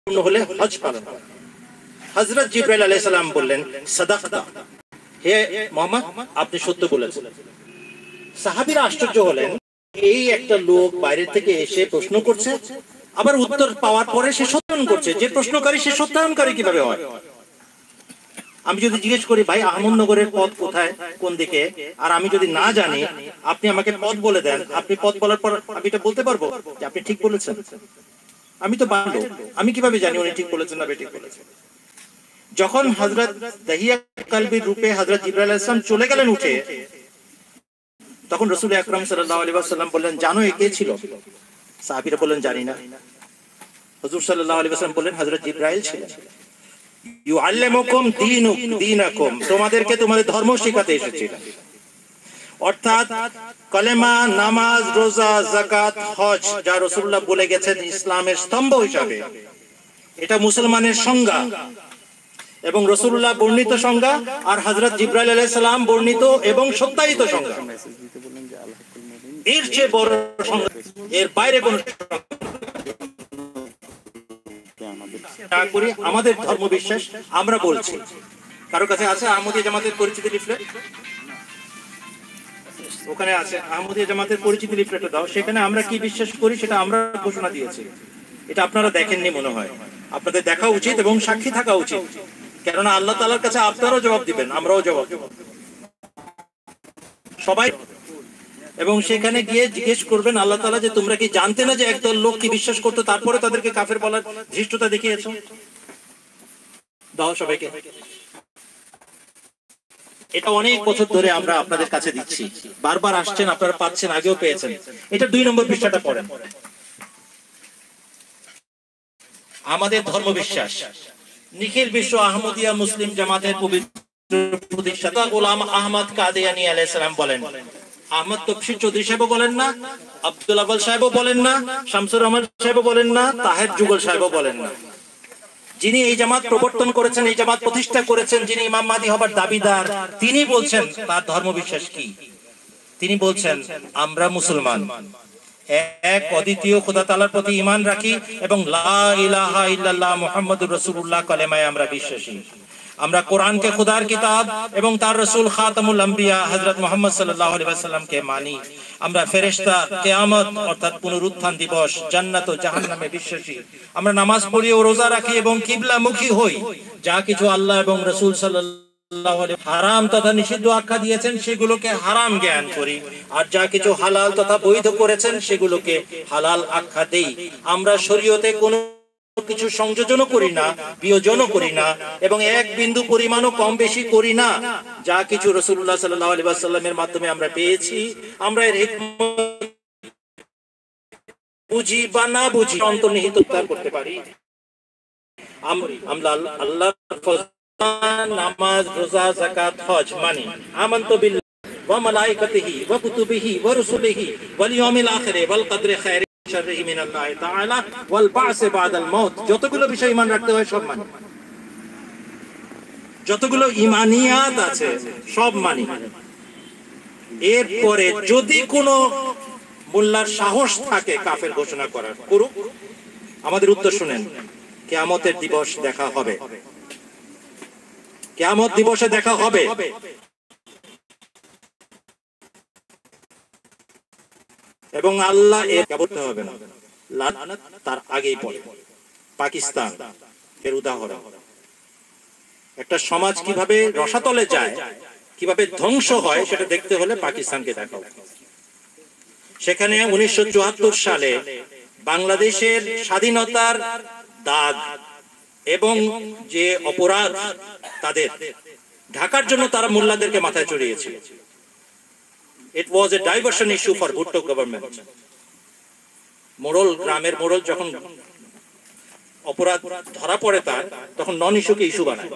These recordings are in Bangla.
হলে হজ পালন করা। হযরত জিবরাইল আলাইহিস সালাম বললেন, সাদাকতা, হে মুহাম্মদ, আপনি সত্য বলেছেন। সাহাবীরা আশ্চর্য হলেন, এই একটা লোক বাইরে থেকে এসে প্রশ্ন করছে, আবার উত্তর পাওয়ার পরে সে সত্যায়ন করছে। যে প্রশ্নকারী সে সত্যায়নকারী কিভাবে হয়? আমি যদি জিজ্ঞেস করি, ভাই আহমদনগরের পথ কোথায়, কোন দিকে, আর আমি যদি না জানি, আপনি আমাকে পথ বলে দেন, আপনি পথ বলার পর আমি এটা বলতে পারবো যে আপনি ঠিক বলেছেন? আমি তো বান্ধব, আমি কিভাবে জানি উনি ঠিক বলেছেন না বেঠিক বলেছেন? যখন হযরত দাহিয়া কালবির রূপে হযরত জিবরাইল আলাইহিস সালাম চলে গেলেন উঠে, তখন রাসূল আকরাম সাল্লাল্লাহু আলাইহি ওয়াসাল্লাম বললেন, জানো এ কে ছিল? সাহাবীরা বললেন, জানি না। হুজুর সাল্লাল্লাহু আলাইহি ওয়াসাল্লাম বললেন, হযরত জিবরাইল ছিলেন। ইউআল্লিমুকুম দীনাকুম, তোমাদেরকে তোমাদের ধর্ম শেখাতে এসেছিলেন। অর্থাৎ কালেমা, নামাজ, রোজা, যাকাত, হজ যা রাসূলুল্লাহ বলে গেছেন ইসলামের স্তম্ভ হিসাবে, এটা মুসলমানের সংজ্ঞা এবং রাসূলুল্লাহ বর্ণিত সংজ্ঞা, আর হযরত জিবরাইল আলাইহিস সালাম বর্ণিত এবং সত্যায়িত সংজ্ঞা। এর চেয়ে বড় সংজ্ঞা, এর বাইরে কোন আমাদের ধর্ম বিশ্বাস আমরা বলছি। কারো কাছে আছে আহমদী জামাতের পরিচিতি লিফলেট? ওখানে আছে আহমদী জামাতের পরিচিতি লিফলেট দাও, সেখানে আমরা কি বিশ্বাস করি সেটা আমরা ঘোষণা দিয়েছি। এটা আপনারা দেখেননি মনে হয়, আপনাদের দেখা উচিত এবং সাক্ষী থাকা উচিত, কেননা আল্লাহ তাআলার কাছে আপনারাও জবাব দিবেন, আমরাও জবাব দেব সবাই। এবং সেখানে গিয়ে জিজ্ঞেস করবেন আল্লাহ তাআলা যে তোমরা কি জানতে না যে একদল লোক কি বিশ্বাস করতো, তারপরে তাদেরকে কাফের বলার ধৃষ্টতা দেখিয়েছো? দাও সবাইকে। এটা অনেক বছর ধরে আমরা আপনাদের কাছে দিচ্ছি, বারবার আসছেন, আপনারা পাচ্ছেন, আগেও পেয়েছেন। এটা 2 নম্বর পৃষ্ঠাটা পড়েন। আমাদের ধর্ম বিশ্বাস নিখিল বিশ্ব আহমদিয়া মুসলিম জামাতের পবিত্র প্রতিষ্ঠাতা গোলাম আহমদ কাদিয়ানী আলাইহিস সালাম বলেন, আহমদ তফসির চৌধুরী সাহেব বলেন না, আব্দুল আওয়াল সাহেব বলেন না, শামসুর রহমান সাহেব বলেন না, তাহের যুগল সাহেব বলেন না, যিনি এই জামাত প্রবর্তন করেছেন, এই জামাত প্রতিষ্ঠা করেছেন, যিনি ইমাম মাহদী হবার দাবিদার, তিনি বলছেন তার ধর্ম বিশ্বাস কি। তিনি বলছেন, আমরা মুসলমান, এক অদ্বিতীয় খোদা তাআলার প্রতি ঈমান রাখি এবং লা ইলাহা ইল্লাল্লাহ মুহাম্মাদুর রাসূলুল্লাহ কালেমায় আমরা বিশ্বাসী। আমরা কোরআনকে খোদার কিতাব এবং তার রাসূল খাতামুল আম্বিয়া হযরত মুহাম্মদ সাল্লাল্লাহু আলাইহি ওয়াসাল্লামকে মানি। আমরা ফেরেশতা, কিয়ামত অর্থাৎ পুনরুত্থান দিবস, জান্নাত ও জাহান্নামে বিশ্বাসী। আমরা নামাজ পড়ি ও রোজা রাখি এবং কিবলামুখী হই। যা কিছু আল্লাহ এবং রাসূল সাল্লাল্লাহু আলাইহি হারাম তথা নিষিদ্ধ আখ্যা দিয়েছেন সেগুলোকে হারাম জ্ঞান করি, আর যা কিছু হালাল তথা বৈধ করেছেন সেগুলোকে হালাল আখ্যা দেই। আমরা শরীয়তে কোনো কিছু সংযোজনও করি না, বিয়োজনও করি না এবং এক বিন্দু পরিমাণও কম বেশি করি না। যা কিছু রাসূলুল্লাহ সাল্লাল্লাহু আলাইহি ওয়াসাল্লামের মাধ্যমে আমরা পেয়েছি, আমরা এর হিকমত বুঝি বা না বুঝি অন্তর্নিহিত করতে পারি। আমরা আল্লাহর নামাজ, রোজা, যাকাত, হজ মানি। আমানতু বিল্লাহি ওয়া মালাইকাতিহি ওয়া কুতুবিহি ওয়া রুসুলিহি ওয়াল ইয়াউমিল আখির ওয়াল কদরি খায়রি শাররিহি মিনাল্লাহি তাআলা ওয়াল বা'স বা'দাল মাউত। যতগুলো বিষয় ঈমান রাখতে হয় সব মানি, যতগুলো ঈমানিয়াত আছে সব মানি। এরপরে যদি কোনো মোল্লার সাহস থাকে কাফের ঘোষণা করার, করুক। আমাদের উত্তর শুনেন, কিয়ামতের দিবস দেখা হবে, কিয়ামত দিবসে দেখা হবে। এবং আল্লাহ এর করতে হবে না, লানত তার আগেই পড়ে। পাকিস্তান এর উদাহরণ। একটা সমাজ কিভাবে রসাতলে যায়, কিভাবে ধ্বংস হয়, সেটা দেখতে হলে পাকিস্তানকে দেখাও। সেখানে 1974 সালে বাংলাদেশের স্বাধীনতার দাগ এবং যে অপরাধ তাদের ঢাকার জন্য তারা মোল্লাদেরকে মাথায় চড়িয়েছিল। It was a diversion issue for Bhutto government. মোড়ল, গ্রামের মোড়ল যখন অপরাধ ধরা পড়ে তার, তখন নন ইস্যুকে ইস্যু বানায়।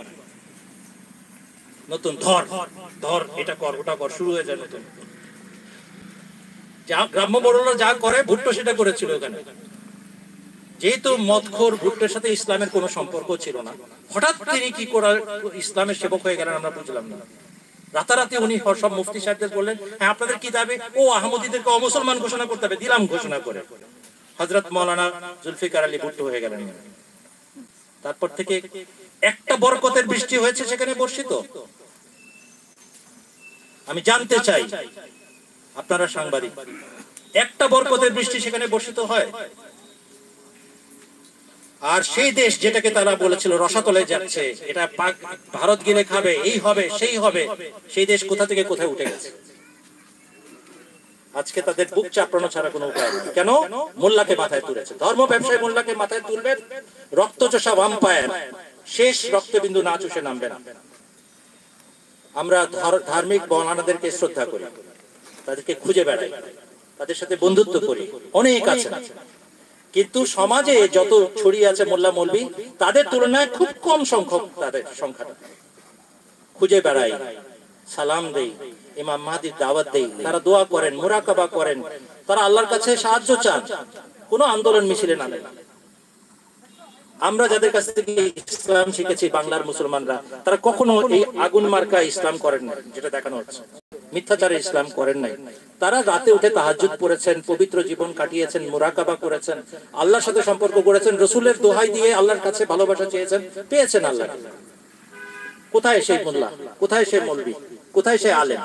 নতুন ধর ধর, এটা কর, ওটা কর, শুরু হয়ে যায় নতুন। যা গ্রাম্য মোড়লরা যা করে, ভুট্টো সেটা করেছিল ওখানে। যেহেতু মদখোর, ভুট্টোর সাথে ইসলামের কোনো সম্পর্ক ছিল না, হঠাৎ তিনি কি করার ইসলামের সেবক হয়ে গেলেন আমরা বুঝলাম না। রাতারাতি উনি সব মুফতি সাহেবদের বললেন, হ্যাঁ আপনাদের কি দাবি? ও আহমদীদেরকে অমুসলমান ঘোষণা করতে হবে। দিলাম ঘোষণা করে। হযরত মাওলানা জুলফিকার আলী ভুট্টো হয়ে গেলেন। তারপর থেকে একটা বরকতের বৃষ্টি হয়েছে সেখানে বর্ষিত? আমি জানতে চাই, আপনারা সাংবাদিক, একটা বরকতের বৃষ্টি সেখানে বর্ষিত হয়? আর সেই দেশ যেটাকে তারা বলেছিল রসাতলে যাচ্ছে, এটা ভারত গেলে খাবে, এই হবে সেই হবে, সেই দেশ কোথা থেকে কোথায় উঠে গেছে? আজকে তাদের বুক চাপড়ানো ছাড়া কোনো উপায় নেই। কেন? মোল্লাকে মাথায় তুলেছে। ধর্ম ব্যবসায়ী মোল্লাকে মাথায় তুলবেন, রক্তচোষা ভাম্পায়ার শেষ রক্তবিন্দু না চুষে নামবে না। আমরা ধার্মিক মৌলানাদেরকে শ্রদ্ধা করি, তাদেরকে খুঁজে বেড়াই, তাদের সাথে বন্ধুত্ব করি, অনেক আছে, কিন্তু সমাজে যত ছড়িয়ে আছে মোল্লা মৌলবি, তাদের তুলনায় খুব কম সংখ্যক তাদের সংখ্যাটা। খুঁজে বেড়াই, সালাম দেই, ইমাম মাহদির দাওয়াত দেই, তারা দোয়া করেন, মুরাকাবা করেন, তারা আল্লাহর কাছে সাহায্য চান, কোনো আন্দোলন মিছিলে নামে না। আমরা যাদের কাছ থেকে ইসলাম শিখেছি, বাংলার মুসলমানরা, তারা কখনো এই আগুন মার্কা ইসলাম করেন না, যেটা দেখানো হচ্ছে মিথ্যাচারে ইসলাম করেন নাই। তারা রাতে উঠে তাহাজ্জুদ পড়েছেন, পবিত্র জীবন কাটিয়েছেন, মুরাকাবা করেছেন, আল্লাহর সাথে সম্পর্ক গড়েছেন, রসুলের দোহাই দিয়ে আল্লাহর কাছে ভালোবাসা চেয়েছেন, পেয়েছেন আল্লাহ। কোথায় সেই মোল্লা, কোথায় সেই মৌলবি, কোথায় সেই আলেম?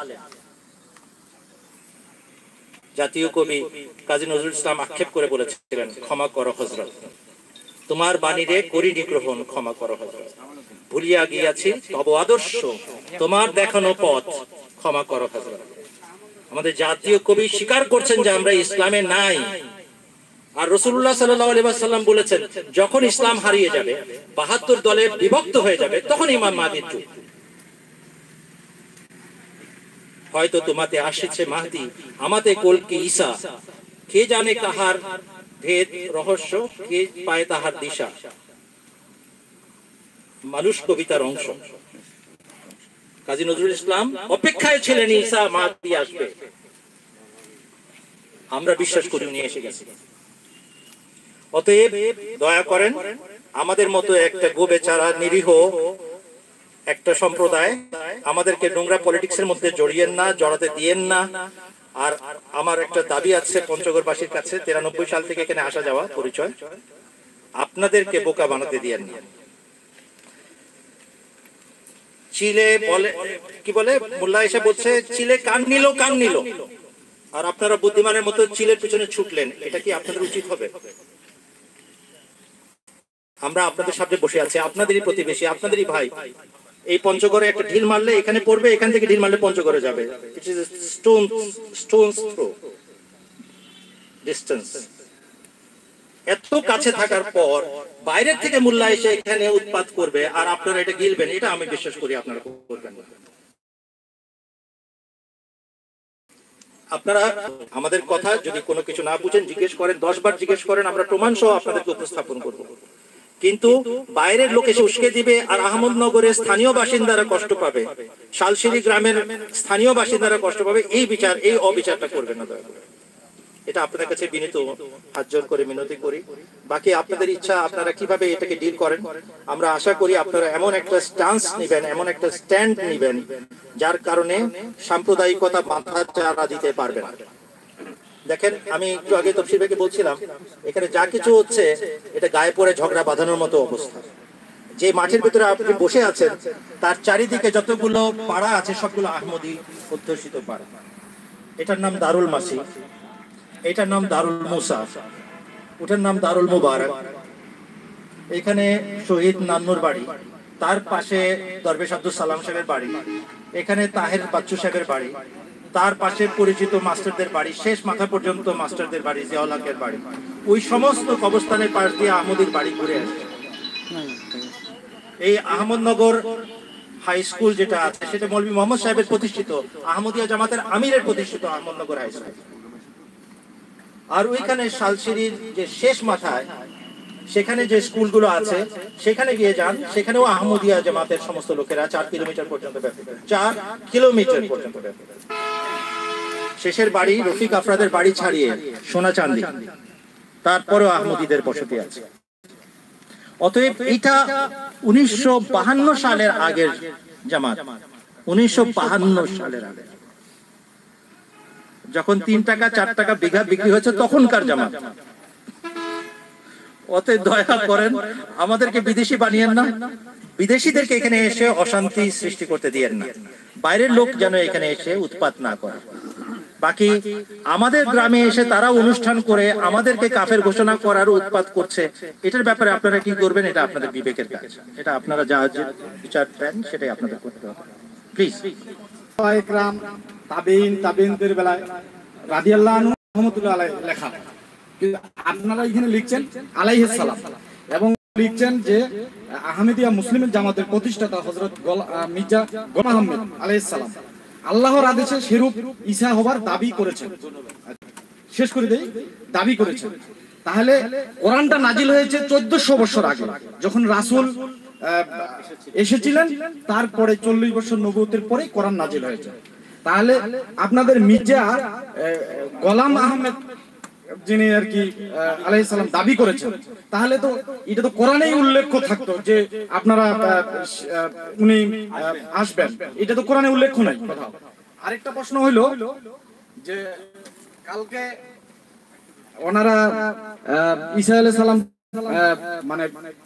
জাতীয় কবি কাজী নজরুল ইসলাম আক্ষেপ করে বলেছিলেন, ক্ষমা করো হযরত, তোমার বাণীরে করিনি গ্রহণ, ক্ষমা করো হযরত, ভুলিয়া গিয়াছি তব আদর্শ, তোমার দেখানো পথ, ক্ষমা করো হযরত। আমাদের জাতীয় কবি স্বীকার করছেন যে আমরা ইসলামে নাই। আর রাসূলুল্লাহ সাল্লাল্লাহু আলাইহি ওয়াসাল্লাম বলেছেন, যখন ইসলাম হারিয়ে যাবে, ৭২ দলে বিভক্ত হয়ে যাবে, তখন ইমাম মাহদির যুগ। হয়তো তোমাতে আসিছে মাহদি, আমাতে কলকি ঈসা, কে জানে কাহার ভেদ রহস্য, কে পায় তাহার দিশা। মানুষ কবিতার অংশ। কাজী নজরুল ইসলাম অপেক্ষায় ছিলেন ঈসা মাহদি আসবে, আমরা বিশ্বাস করি উনি এসে গেছে। অতএব দয়া করেন, আমাদের মতো একটা গোবেচারা নিরীহ একটা সম্প্রদায়, আমাদেরকে নোংরা পলিটিক্সের মধ্যে জড়িয়েন না, জড়াতে দিয়েন না। আর আমার একটা দাবি আছে পঞ্চগড়বাসীর কাছে, 93 সাল থেকে এখানে আসা যাওয়া পরিচয়, আপনাদেরকে বোকা বানাতে দিয়েন না। চিলে বলে, কি বলে মোল্লা এসে বলছে, চিলে কান নিল, আর আপনারা বুদ্ধিমানের মতো চিলের পিছনে ছুটলেন, এটা কি আপনাদের উচিত হবে? আমরা আপনাদের সামনে বসে আছি, আপনাদেরই প্রতিবেশী, আপনাদেরই ভাই। এই পঞ্চগড়ে একটা ঢিল মারলে এখানে পড়বে, এখান থেকে ঢিল মারলে পঞ্চগড়ে যাবে। It is stones throw distance. এত কাছে থাকার পর বাইরের থেকে মোল্লা এসে এখানে উৎপাত করবে, আর আপনারা এটা গিলবেন, এটা আমি বিশ্বাস করি আপনারা করবেন না। আপনারা আমাদের কথা যদি কোনো কিছু না বুঝেন, জিজ্ঞেস করেন, 10 বার জিজ্ঞেস করেন, আমরা প্রমাণ সহ আপনাদেরকে উপস্থাপন করব। কিন্তু বাইরের লোক এসে উস্কে দিবে, আর আহমদনগরের স্থানীয় বাসিন্দারা কষ্ট পাবে, শালশিরি গ্রামের স্থানীয় বাসিন্দারা কষ্ট পাবে, এই অবিচারটা করবেন না দয়া করে। এটা আপনাদের কাছে বিনীত হাত জোর করে মিনতি করি। বাকি আপনাদের ইচ্ছা, আপনারা কিভাবে এটাকে ডিল করেন। আমরা আশা করি আপনারা এমন একটা স্ট্যান্স নেবেন, এমন একটা স্ট্যান্ড নেবেন, যার কারণে সাম্প্রদায়িকতা মাথা চাড়া দিতে পারবে না। দেখেন, আমি একটু আগে তফসির ভাইকে বলছিলাম, এখানে যা কিছু হচ্ছে এটা গায়ে পড়ে ঝগড়া বাঁধানোর মতো অবস্থা। যে মাঠের ভিতরে আপনি বসে আছেন, তার চারিদিকে যতগুলো পাড়া আছে সবগুলো আহমদী অধ্যুষিত পাড়া। এটার নাম দারুল মাসি, এটার নাম দারুল মুসা, ওটার নাম দারুল মুবারক। এখানে শহীদ নান্নুর বাড়ি, তার পাশে দরবেশ আব্দুল সালাম সাহেবের বাড়ি, এখানে তাহের বাচ্চু সাহেবের বাড়ি, তার পাশে পরিচিত মাস্টারদের বাড়ি, শেষ মাথা পর্যন্ত মাস্টারদের বাড়ি, জিয়াউল হকের বাড়ি। ওই সমস্ত কবরস্থানের পাশ দিয়ে আহমদীর বাড়ি ঘুরে আসে। এই আহমদনগর হাই স্কুল যেটা আছে, সেটা মৌলভী মোহাম্মদ সাহেবের প্রতিষ্ঠিত, আহমদিয়া জামাতের আমিরের প্রতিষ্ঠিত আহমদনগর হাই স্কুল। আর ওইখানে শালশিরির যে শেষ মাথায়, সেখানে যে স্কুলগুলো আছে, সেখানে গিয়ে যান, সেখানেও আহমদিয়া জামাতের সমস্ত লোকেরা 4 কিলোমিটার পর্যন্ত ব্যাপী, 4 কিলোমিটার পর্যন্ত ব্যাপী। শেষের বাড়ি রফিক আফরাদের বাড়ি ছাড়িয়ে সোনা চাঁদি, তারপরেও আহমদীদের বসতি আছে। অতএব এটা 1952 সালের আগের জামাত, 1952 সালের আগে, যখন 3 টাকা 4 টাকা বিঘা বিক্রি হয়েছে তখনকার জামাত। অতএব দয়া করেন আমাদেরকে বিদেশি বানিয়েন না, বিদেশিদেরকে এখানে এসে অশান্তি সৃষ্টি করতে দিয়েন না, বাইরের লোক যেন এখানে এসে উৎপাত না করে। বাকি আমাদের গ্রামে এসে তারা অনুষ্ঠান করে আমাদেরকে কাফের ঘোষণা করার উৎপাত করছে, এটার ব্যাপারে আপনারা কি করবেন? এটা আপনাদের বিবেকের কাজ, এটা আপনারা যা বিচার দেন সেটাই আপনাদের করতে হবে। প্লিজ। ইকরাম তাবিনদের বেলায় রাদিয়াল্লাহু আনহু রাহমাতুল্লাহ আলাইহি লেখা, কিন্তু আপনারা এখানে লিখছেন আলাইহিস সালাম এবং লিখছেন যে আহমদিয়া মুসলিমের জামাতের প্রতিষ্ঠাতা হযরত মির্জা গোলাম আহমদ আলাইহিস সালাম আল্লাহর আদেশে সেরূপ ঈসা হবার দাবি করেছেন। শেষ করে দেই, দাবি করেছেন। তাহলে কোরআনটা নাজিল হয়েছে 1400 বছর আগে, যখন রাসূল এসেছিলেন, তারপরে 40 বছর নবুয়তের পরে কোরআন নাজিল হয়েছে। তাহলে আপনাদের মির্জা গোলাম আহমেদ যিনি আর কি আলাইহিস সালাম দাবি করেছেন, তাহলে তো এটা তো কোরআনেই উল্লেখ থাকতো যে আপনারা উনি আসবেন, এটা তো কোরআনে উল্লেখ নাই কোথাও। আরেকটা প্রশ্ন হইল যে কালকে ওনারা ঈসা আলাইহিস সালাম মানে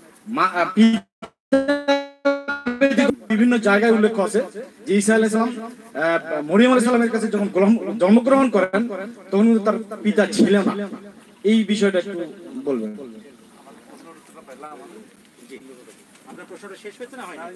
বিভিন্ন জায়গায় উল্লেখ আছে যে ঈসা আলাইহিস সালাম মরিয়ম আলাইহিস সালামের কাছে যখন জন্মগ্রহণ করেন তখন তার পিতা ছিলেন না। এই বিষয়টা একটু বলবেন। আপনার প্রশ্নটা শেষ হয়েছে না হয়নি?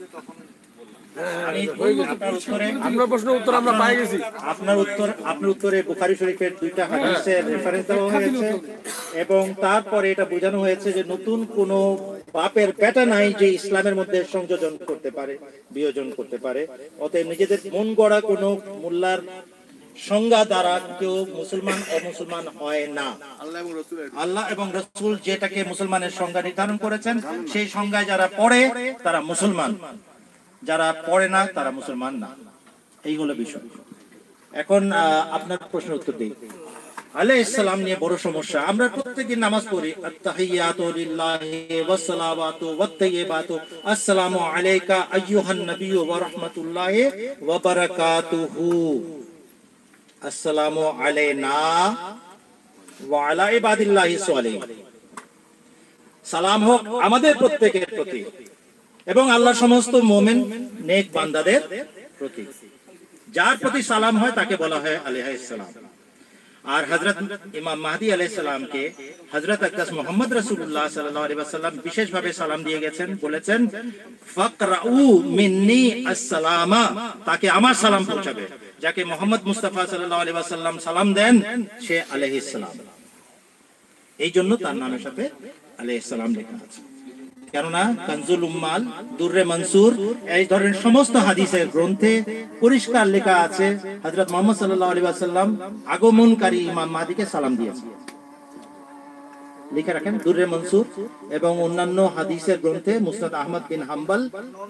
আপনার উত্তরে বুখারী শরীফের 2টা হাদিসের রেফারেন্স দেওয়া হয়েছে এবং তারপরে এটা বোঝানো হয়েছে যে নতুন কোন বাপের বেটা নাই যে ইসলামের মধ্যে সংযোজন করতে পারে, বিয়োজন করতে পারে। অতএব নিজেদের মন গড়া কোন মোল্লার সংজ্ঞা দ্বারা কেউ মুসলমান অমুসলমান হয় না। আল্লাহ এবং রাসূল যেটাকে মুসলমানের সংজ্ঞা নির্ধারণ করেছেন সেই সংজ্ঞায় যারা পড়ে তারা মুসলমান, যারা পড়ে না তারা মুসলমান না। এই হলো বিষয়। এখন আপনার প্রশ্নের উত্তর দিই। আলাইহিস সালাম নিয়ে বড় সমস্যা। আমরা প্রত্যেকদিন নামাজ পড়ি আত-তাহিয়াতু লিল্লাহি ওয়াস সালাওয়াতু ওয়াত তাইয়্যিবাতু আসসালামু আলাইকা আইয়ুহান নাবিয়্যু ওয়া রাহমাতুল্লাহি ওয়া বারাকাতুহু, আসসালামু আলাইনা ওয়া আলা ইবাদিল্লাহিস সালিহিন। সালাম হোক আমাদের প্রত্যেকের প্রতি এবং আল্লাহর সমস্ত মুমিন নেক বান্দাদের প্রতি। যার প্রতি সালাম হয় তাকে বলা হয় আলাইহিস সালাম। আর হযরত ইমাম মাহদী আলাইহিস সালামকে হযরত আকদাস মুহাম্মদ রাসূলুল্লাহ সাল্লাল্লাহু আলাইহি ওয়াসাল্লাম বিশেষ ভাবে সালাম দিয়ে গেছেন, বলেছেন ফাকরাউ মিন্নি আসসালামা, তাকে আমার সালাম পৌঁছাবে। যাকে মুহাম্মদ মুস্তাফা সাল্লাল্লাহু আলাইহি ওয়াসাল্লাম সালাম দেন সে আলাইহিস সালাম। এই জন্য তার নামের সাথে আলাইহিস সালাম লেখা আছে। কেননা কানজুল উম্মাল, দুররে মনসুর, এই ধরনের সমস্ত হাদিসের গ্রন্থে পরিষ্কার লেখা আছে হযরত মুহাম্মদ সাল্লাল্লাহু আলাইহি ওয়াসাল্লাম আগমনকারী ইমাম মাহদীকে সালাম দিয়েছেন। লিখে রাখেন দুররে মনসুর এবং অন্যান্য হাদিসের গ্রন্থে মুসনাদ আহমদ বিন হাম্বল,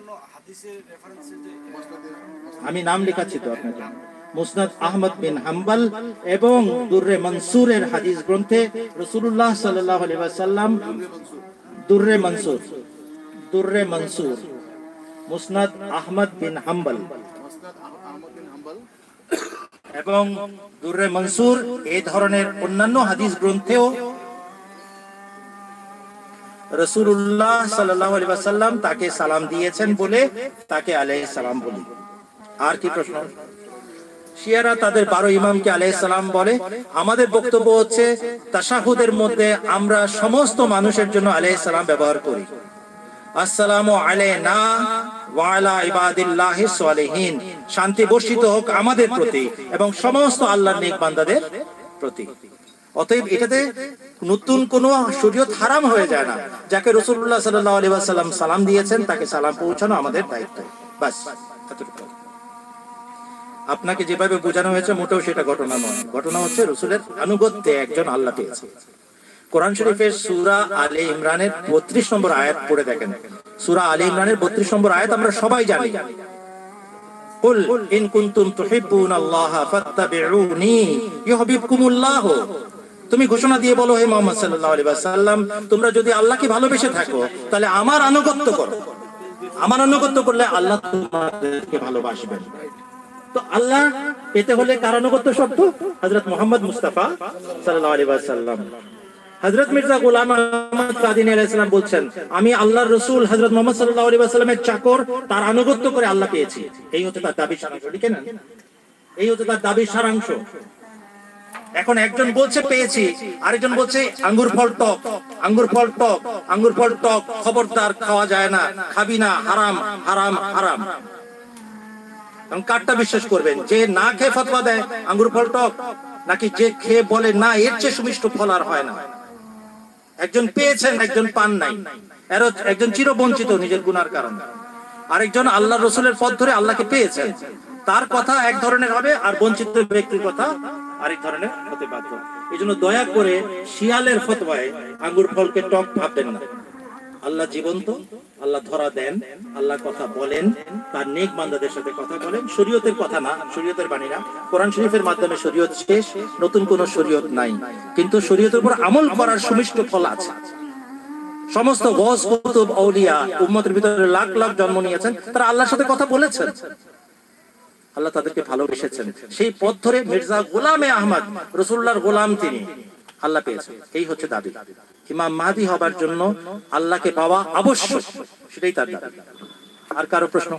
আমি নাম লেখাচ্ছি তো আপনাকে, মুসনাদ আহমদ বিন হাম্বল এবং দুররে মনসুরের হাদিস গ্রন্থে রাসূলুল্লাহ সাল্লাল্লাহু আলাইহি ওয়াসাল্লাম দুররে মনসুর মুসনাদ আহমদ বিন হাম্বল এবং দুররে মনসুর এই ধরনের অন্যান্য হাদিস গ্রন্থেও রাসূলুল্লাহ সাল্লাল্লাহু আলাইহি ওয়াসাল্লাম তাকে সালাম দিয়েছেন বলে তাকে আলাইহিস সালাম বলি। আর কি প্রশ্ন? শিয়ারা তাদের 12 ইমামকে আলাইহিস সালাম বলে। আমাদের বক্তব্য হচ্ছে তাশাহুদের মধ্যে আমরা সমস্ত মানুষের জন্য আলাইহিস সালাম ব্যবহার করি। আসসালামু আলাইনা ওয়া আলা ইবাদিল্লাহিস সালিহিন, শান্তি বর্ষিত হোক আমাদের প্রতি এবং সমস্ত আল্লাহর নেক বান্দাদের প্রতি। অতএব এটাতে নতুন কোন শরীয়ত হারাম হয়ে যায় না। যাকে রাসূলুল্লাহ সাল্লাল্লাহু আলাইহি ওয়াসাল্লাম সালাম দিয়েছেন তাকে সালাম পৌঁছানো আমাদের দায়িত্ব। বাস এতটুকু। আপনাকে যেভাবে বোঝানো হয়েছে মোটেও সেটা ঘটনা নয়। ঘটনা হচ্ছে রাসূলের আনুগত্যে একজন আল্লাহ পেয়েছে। কোরআন শরীফের সূরা আলে ইমরানের 32 নম্বর আয়াত পড়ে দেখেন। সূরা আলে ইমরানের 32 নম্বর আয়াত আমরা সবাই জানি। কুল ইন কুনতুম তুহিব্বুনাল্লাহা ফাত্তাবিউনি ইউহিব্বুকুমুল্লাহ, তুমি ঘোষণা দিয়ে বলো হে মুহাম্মদ সাল্লাল্লাহু আলাইহি ওয়াসাল্লাম, তোমরা যদি আল্লাহকে ভালোবেসে থাকো তাহলে আমার আনুগত্য করো। আমার আনুগত্য করলে আল্লাহ তোমাদেরকে ভালোবাসবেন। তো আল্লাহ পেতে হলে কার আনুগত্য শর্ত? হযরত মুহাম্মদ মুস্তাফা সাল্লাল্লাহু আলাইহি ওয়াসাল্লাম। হযরত মির্জা গোলাম আহমদ কাদিনী আলাইহিস সালাম বলছেন, আমি আল্লাহর রাসূল হযরত মুহাম্মদ সাল্লাল্লাহু আলাইহি ওয়াসাল্লামের চাকর, তার আনুগত্য করে আল্লাহ পেয়েছি। এই হচ্ছে তার দাবির সারাংশ, ঠিক না? এই হচ্ছে তার দাবির সারাংশ। এখন একজন বলছে পেয়েছি, আরেকজন বলছে আঙ্গুর ফল টক, আঙ্গুর ফল টক, আঙ্গুর ফল টক, খবরদার খাওয়া যায় না, খাবি না, হারাম হারাম হারাম। কারটা বিশ্বাস করবেন, যে না খেয়ে ফতোয়া দেয় আঙ্গুর ফল টক, নাকি যে খেয়ে বলে না এর চেয়ে সুমিষ্ট ফল আর হয় না? একজন পেয়েছেন, একজন পান নাই। একজন চিরবঞ্চিত নিজের গুনার কারণে, আরেকজন আল্লাহ রসুলের পথ ধরে আল্লাহকে পেয়েছেন, তার কথা এক ধরনের হবে, আর বঞ্চিত ব্যক্তির কথা আরেক ধরনের হতে বাধ্য। এই জন্য দয়া করে শিয়ালের ফতোয়ায় আঙ্গুর ফলকে টক ভাববেন না। আল্লাহ জীবন্ত, আল্লাহ ধরা দেন, আল্লাহ কথা বলেন, তার নেক বান্দাদের সাথে কথা বলেন। শরীয়তের কথা না, শরীয়তের বাণী না, কোরআন শরীফের মাধ্যমে শরীয়ত শেষ, নতুন কোন শরীয়ত নাই। কিন্তু শরীয়তের উপর আমল করার সুমিষ্ট ফল আছে। সমস্ত গস কুতুব আউলিয়া উম্মতের ভিতরে লাখ লাখ জন্ম নিয়েছেন, তারা আল্লাহর সাথে কথা বলেছেন, আল্লাহ তাদেরকে ভালোবেসেছেন। সেই পথ ধরে মির্জা গোলামে আহমদ, রাসূলুল্লাহর গোলাম, তিনি আল্লাহ পেয়েছেন। এই হচ্ছে দাবি। ইমাম মাহদী হবার জন্য আল্লাহকে পাওয়া আবশ্যক, সেটাই তার দাবি। আর কারো প্রশ্ন?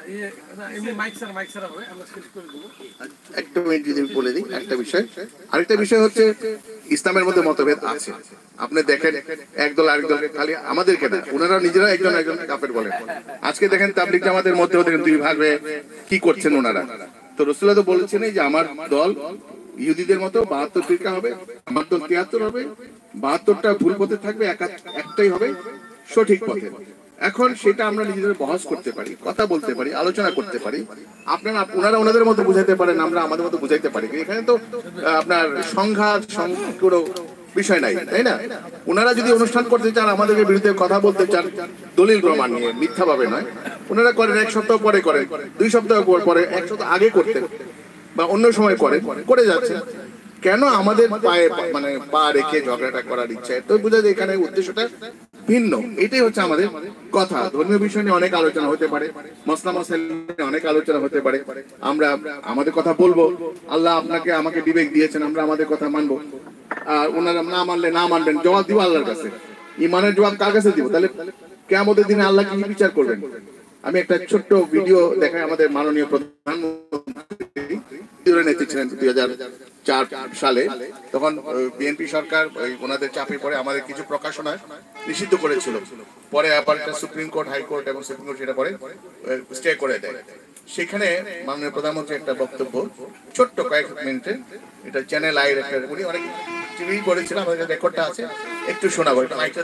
একটা মিনিট যদি বলে দিই একটা বিষয়। আরেকটা বিষয় হচ্ছে ইসলামের মধ্যে মতভেদ আছে। আপনি দেখেন একদল আরেকদলকে, খালি আমাদেরকে না, ওনারা নিজেরা একজন একজনকে কাফের বলেন। আজকে দেখেন তাবলীগ জামাতের মধ্যেও দেখেন দুই ভাগে কি করছেন ওনারা। তো রাসূলুল্লাহ তো বলেছেন যে আমার দল ইহুদিদের মতো 72 ফিরকা হবে, আমার দল 73 হবে, 72টা ভুল পথে থাকবে, একটাই হবে সঠিক পথে। এখন সেটা আমরা নিজেদের বহস করতে পারি, কথা বলতে পারি, আলোচনা করতে পারি। আপনারা ওনারা ওনাদের মতো বুঝাইতে পারেন, আমরা আমাদের মতো বুঝাইতে পারি। এখানে তো আপনার সংঘাত কোনো বিষয় নাই, তাই না? ওনারা যদি অনুষ্ঠান করতে চান, আমাদেরকে বিরুদ্ধে কথা বলতে চান দলিল প্রমাণ নিয়ে, মিথ্যাভাবে নয়, ওনারা করেন। এক সপ্তাহ পরে করেন, 2 সপ্তাহ পরে, 1 সপ্তাহ আগে করতেন বা অন্য সময় করে যাচ্ছে। কেন আমাদের পায়ে মানে পা রেখে ঝগড়াটা করার ইচ্ছা? তো বুঝা যায় এখানে উদ্দেশ্যটা ভিন্ন। এটাই হচ্ছে আমাদের কথা। ধর্মীয় বিষয় নিয়ে অনেক আলোচনা হতে পারে, মসলা মশাইল নিয়ে অনেক আলোচনা হতে পারে। আমরা আমাদের কথা বলবো, আল্লাহ আপনাকে আমাকে বিবেক দিয়েছেন, আমরা আমাদের কথা মানবো। আর ওনারা না মানলে না মানবেন, জবাব দিব আল্লাহর কাছে। ইমানের জবাব কার কাছে দিব? তাহলে কিয়ামতের দিনে আল্লাহ কি বিচার করবেন? আমি একটা ছোট্ট ভিডিও দেখাই। আমাদের মাননীয় প্রধানমন্ত্রী ছিলেন 2004 সালে, তখন বিএনপি সরকার ওনাদের চাপে পড়ে আমাদের কিছু প্রকাশনা নিষিদ্ধ করেছিল। পরে আবার সুপ্রিম কোর্ট, হাইকোর্ট এবং সুপ্রিম কোর্ট সেটা পরে স্টে করে দেয়। সেখানে মাননীয় প্রধানমন্ত্রী একটা বক্তব্য, ছোট্ট কয়েক মিনিটে, এটা চ্যানেল আই এর একটা, উনি অনেক টিভি করেছিলাম, আমাদের রেকর্ডটা আছে, একটু শোনাবো। এটা মাইকটা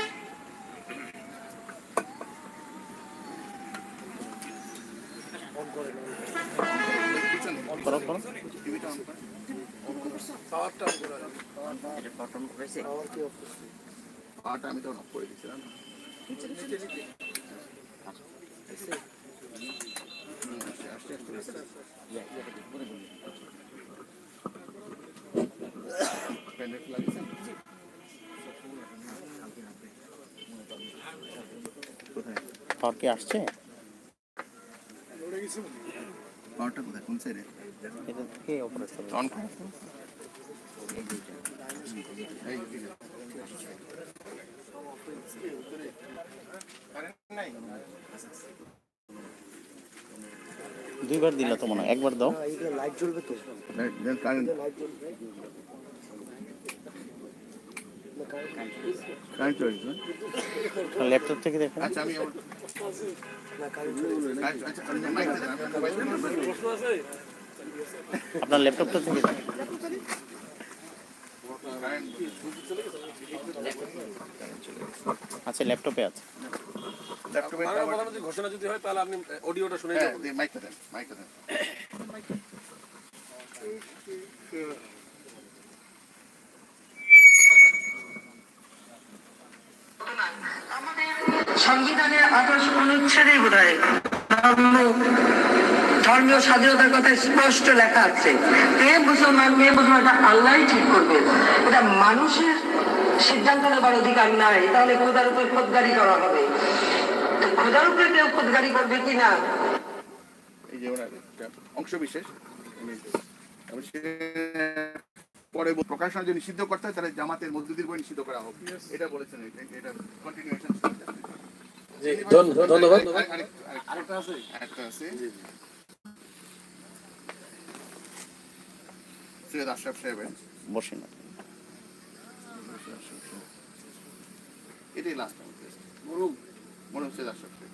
আমি তো অফ করে দিয়েছিলাম। কি আসছে? পাওয়ারটা কোথায়, কোন সাইডে? এটা কে অপারেট করে? অন করো। দুইবার দিলা তো মনে হয়, একবার দাও। লাইট জ্বলবে তো, কারেন্ট চলছে। ল্যাপটপ থেকে দেখো। আচ্ছা আমি আপনার ল্যাপটপটা থেকে আচ্ছা, ল্যাপটপে আছে। ঘোষণা যদি হয় তাহলে আপনি অডিওটা শুনে যাবেন। মাইকটা দেন, মাইকটা দেন। সংবিধানের 28 অনুচ্ছেদে বোধহয় ধর্মীয় স্বাধীনতার কথা স্পষ্ট লেখা আছে, মেয়ে মুসলমান এটা আল্লাহই ঠিক করবে, এটা মানুষের সিদ্ধান্ত নেবার অধিকার নাই। তাহলে খোদার উপর খোদগারি করা হবে, খোদার উপরে কেউ খোদগারি করবে কিনা? এই যে ওনার অংশ বিশেষ পরে প্রকাশনা যদি নিষিদ্ধ করতে হয় তাহলে জামাতের মসজিদের বই নিষিদ্ধ করা হোক, এটা বলেছেন। এটা কন্টিনিউশন। জি ধন্যবাদ। আরেকটা আছে সৈয়দ আশরাফ সাহেবের, বসেন। এটাই লাস্ট মরুম সৈয়দ আশরাফ সাহেব।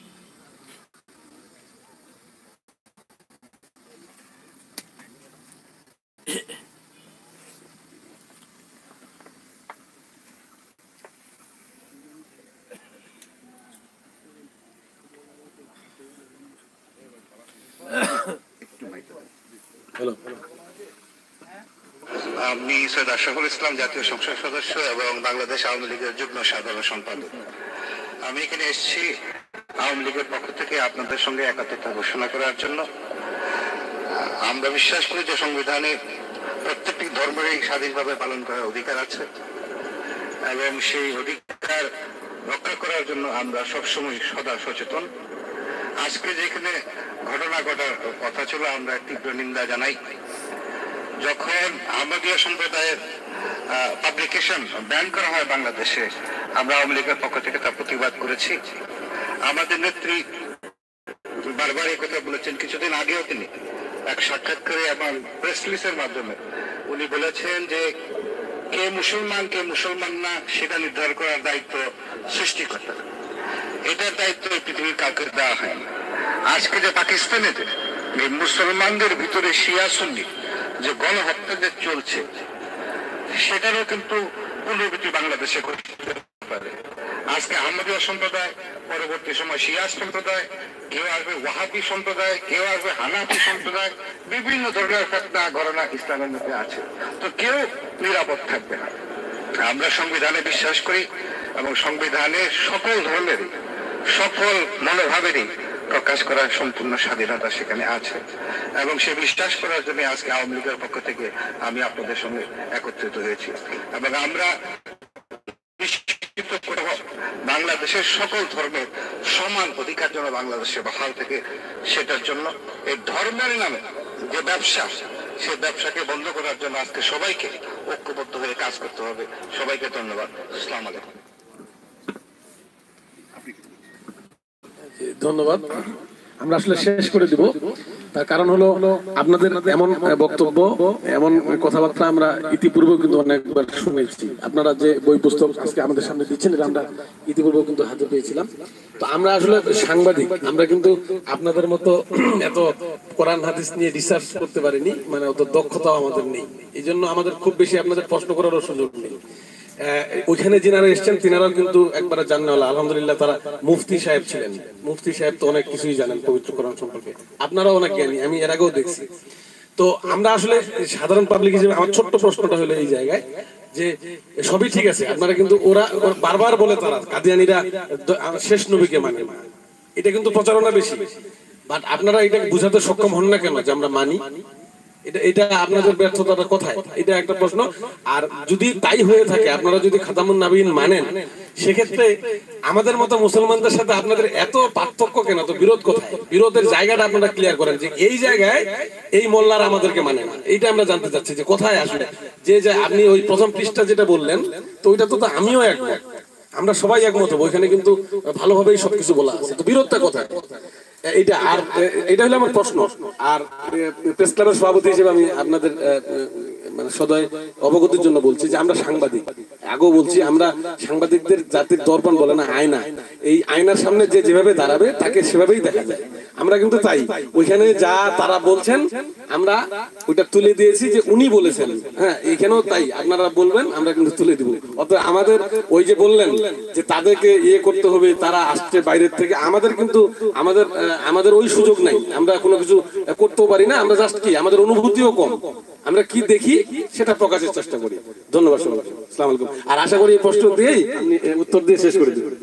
আমি সৈয়দ আশরাফুল ইসলাম, জাতীয় সংসদ সদস্য এবং বাংলাদেশ আওয়ামী লীগের যুগ্ম সাধারণ সম্পাদক। আমি এখানে এসেছি আওয়ামী লীগের পক্ষ থেকে আপনাদের সঙ্গে একাত্মতা ঘোষণা করার জন্য। আমরা বিশ্বাস করি যে সংবিধানে প্রত্যেকটি ধর্মেরই স্বাধীনভাবে পালন করার অধিকার আছে এবং সেই অধিকার রক্ষা করার জন্য আমরা সবসময় সদা সচেতন। আজকে যেখানে ঘটনা ঘটার কথা ছিল আমরা তীব্র নিন্দা জানাই। যখন আহমদিয়া সম্প্রদায়ের পাবলিকেশন ব্যান করা হয় বাংলাদেশে, আমরা আওয়ামী লীগের পক্ষ থেকে তা প্রতিবাদ করেছি। আমাদের নেত্রী বারবার এই কথা বলেছেন, কিছুদিন আগেও তিনি এক সাক্ষাৎকারে এবং প্রেস রিলিজের মাধ্যমে উনি বলেছেন যে কে মুসলমান না সেটা নির্ধারণ করার দায়িত্ব সৃষ্টিকর্তার। এটার দায়িত্ব পৃথিবীর কাউকে দেওয়া হয়নি। আজকে যে পাকিস্তানেতে মুসলমানদের ভিতরে শিয়া সুন্নি যে গণহত্যা যে চলছে সেটারও কিন্তু পুনরাবৃত্তি বাংলাদেশে করতে পারে। আজকে আহমদিয়া সম্প্রদায়, পরবর্তী সময় শিয়া সম্প্রদায়, কেউ আসবে ওয়াহাবি সম্প্রদায়, কেউ আসবে হানাফি সম্প্রদায়, বিভিন্ন ধরনের ঘটনা ঘটনা ইসলামের মধ্যে আছে। তো কেউ নিরাপদ থাকবে না। আমরা সংবিধানে বিশ্বাস করি এবং সংবিধানে সকল ধর্মেরই সকল মনোভাবেরই প্রকাশ করার সম্পূর্ণ স্বাধীনতা সেখানে আছে এবং সে বিশ্বাস করার জন্য আজকে আওয়ামী লীগের পক্ষ থেকে আমি আপনাদের সঙ্গে একত্রিত হয়েছি এবং আমরা বাংলাদেশের সকল ধর্মের সমান অধিকার যেন বাংলাদেশে বহাল থেকে, সেটার জন্য এই ধর্মের নামে যে ব্যবসা, সেই ব্যবসাকে বন্ধ করার জন্য আজকে সবাইকে ঐক্যবদ্ধ হয়ে কাজ করতে হবে। সবাইকে ধন্যবাদ। আসসালামু আলাইকুম। ধন্যবাদ। আমরা আসলে শেষ করে দিব, তার কারণ হলো আপনাদের এমন বক্তব্য, এমন কথাবার্তা আমরা ইতিপূর্বে কিন্তু অনেকবার শুনেছি। আপনারা যে বই পুস্তক আজকে আমাদের সামনে দিচ্ছেন এটা আমরা ইতিপূর্বে কিন্তু হাতে পেয়েছিলাম। তো আমরা আসলে সাংবাদিক, আমরা কিন্তু আপনাদের মতো এত কোরআন হাদিস নিয়ে রিসার্চ করতে পারিনি, মানে অত দক্ষতাও আমাদের নেই। এই জন্য আমাদের খুব বেশি আপনাদের প্রশ্ন করারও সুযোগ নেই। ওইখানে যিনারা এসছেন তিনারাও কিন্তু একবারে জানেওয়ালা, আলহামদুলিল্লাহ। তারা মুফতি সাহেব ছিলেন। মুফতি সাহেব তো অনেক কিছুই জানেন পবিত্র কোরআন সম্পর্কে, আপনারাও অনেক জ্ঞানী, আমি এর আগেও দেখছি। তো আমরা আসলে সাধারণ পাবলিক হিসেবে আমার ছোট্ট প্রশ্নটা হলো এই জায়গায় যে সবই ঠিক আছে, আপনারা কিন্তু ওরা বারবার বলে তারা কাদিয়ানীরা শেষ নবীকে মানে না, এটা কিন্তু প্রচারণা বেশি, বাট আপনারা এটা বুঝাতে সক্ষম হন না কেন যে আমরা মানি? এটা আপনাদের ব্যর্থতাটা কোথায়? এটা একটা প্রশ্ন। আর যদি তাই হয়ে থাকে, আপনারা যদি খাতামুন নাবিয়িন মানেন, সেক্ষেত্রে আমাদের মতো মুসলমানদের সাথে আপনাদের এত পার্থক্য কেন, তো বিরোধ কোথায়? বিরোধের জায়গাটা আপনারা ক্লিয়ার করেন যে এই জায়গায় এই মোল্লারা আমাদেরকে মানে না। এইটা আমরা জানতে চাচ্ছি যে কোথায় আসলে যে আপনি ওই প্রথম পৃষ্ঠা যেটা বললেন, তো ওইটা তো আমিও একমত, আমরা সবাই একমত হবো, ওইখানে কিন্তু ভালোভাবেই সবকিছু বলা আছে, তো বিরোধটা কোথায়? এইটা আর এটা হলো আমার প্রশ্ন। আর প্রেস ক্লাবের সভাপতি হিসেবে আমি আপনাদের মানে সদয় অবগতির জন্য বলছি যে আমরা সাংবাদিক, আগেও বলছি, আমরা সাংবাদিকদের জাতির দর্পণ বলে না, আয়না। এই আয়নার সামনে যে যেভাবে দাঁড়াবে তাকে সেভাবেই দেখা যায়। আমরা কিন্তু তাই ওইখানে যা তারা বলছেন আমরা ওইটা তুলে দিয়েছি যে উনি বলেছেন, হ্যাঁ এখানেও তাই আপনারা বলবেন, আমরা কিন্তু তুলে দিব। অতএব আমাদের ওই যে বললেন যে তাদেরকে ইয়ে করতে হবে, তারা আসছে বাইরের থেকে, আমাদের কিন্তু আমাদের ওই সুযোগ নাই, আমরা কোনো কিছু করতেও পারি না। আমরা জাস্ট কি, আমাদের অনুভূতিও কম, আমরা কি দেখি সেটা প্রকাশের চেষ্টা করি। ধন্যবাদ সবাইকে, আসসালামু আলাইকুম। আর আশা করি এই প্রশ্ন দিয়েই আপনি উত্তর দিয়ে শেষ করে দেবেন।